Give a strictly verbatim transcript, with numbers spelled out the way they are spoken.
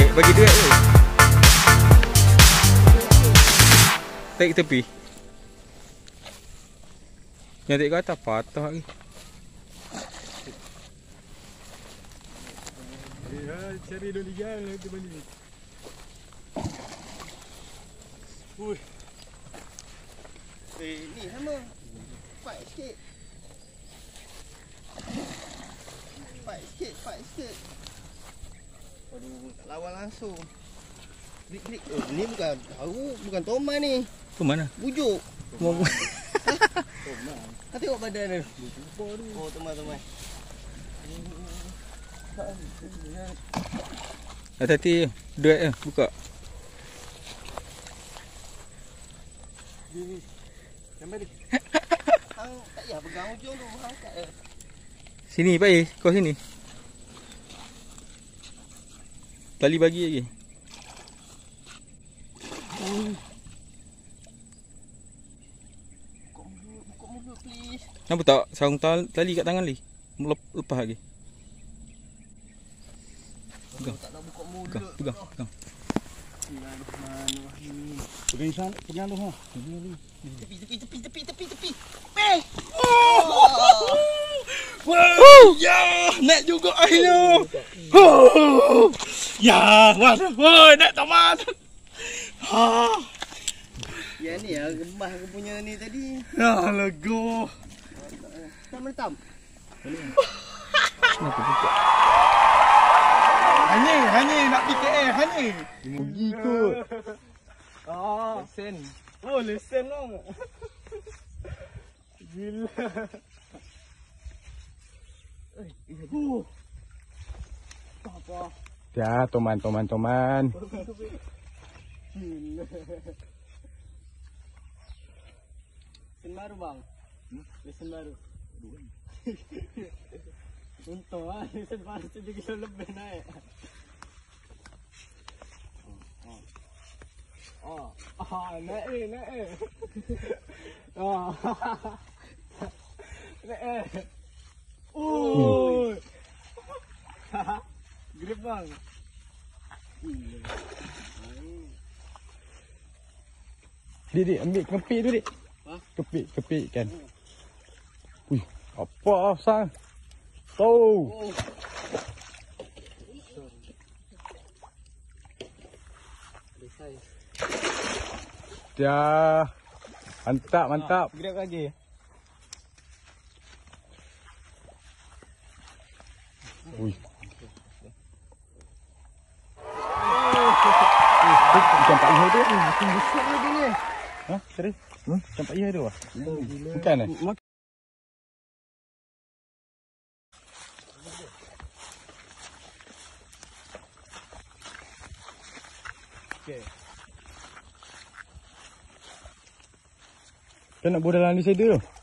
bagi duit tu. Tarik tepi. Yang tarik ke atas patah lagi. Ya, cari dulu gang ke mana ni. Ui. Eh, ni sama. Fight sikit. Fight sikit, fight sikit. Aduh, tak lawan langsung. Klik klik. Eh, ni bukan tahu, bukan toman ni. Tu mana? Bujuk. Toman. Ha, tengok badan dia. Oh, toman-toman. Hati-hati duit je buka. Ni. Sampai ni. Hang tak payah pegang ujung tu, hang angkat je. Sini Pai, kau sini. Tali bagi lagi. Hmm. Buka mulut, buka mulut please. Nampak tak sarung tali kat tangan ni? Lepas lagi. Pegang. Tak nak buka mulut. Pegang, pegang, pegang. Bismillahirrahmanirrahim. Pegang sana, pegang tu ha. Tepi, tepi, tepi, tepi, tepi, tepi. Peh. Wah, ya, naik juga akhirnya. Huh. Ya, wah, wah, naik taman. Ha. Ya ni ya, gembah aku punya ni tadi. Ya, lego. Tak mentam. Kenapa buka? Hani, hani nak pergi K L, hani. Pergi kot. Ah, lesen. Oh, lesen lah. Gila. Uh. Apa? Ya, toman, toman, toman. Gila. Lesen baru bang. Hmm? Lesen baru. Untung lah, lesen baru tujuh kilo lebih naik. Oh, ah, naik eh, naik eh. Oh, naik eh. Oh, grip bang. Dik, dik, ambil kepik tu dik. Ha? Kepik, kepik kan. Wih, apa sang? Tuh. Oh. Ya. Mantap, mantap. Grip lagi. Wih. Campak iha tu. Makin besar lagi ni. Ha? Serius? Hmm? Campak iha tu ah? Bukan eh? Okey. Kan nak bawa dalam di sana tu.